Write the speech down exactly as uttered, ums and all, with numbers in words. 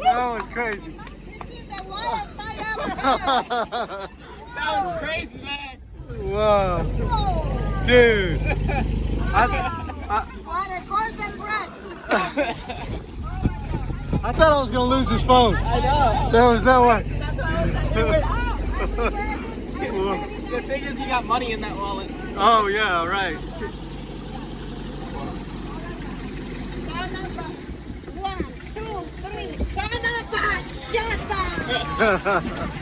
That was crazy. This is the wildest I ever had. That was crazy, man. Whoa. Whoa. Dude. I, I, What a golden bread. I thought I was going to lose this phone. I know. There was no way. The thing is, you got money in that wallet. Oh, yeah, right. Son of a... One, two, three. Son of a... Shut up.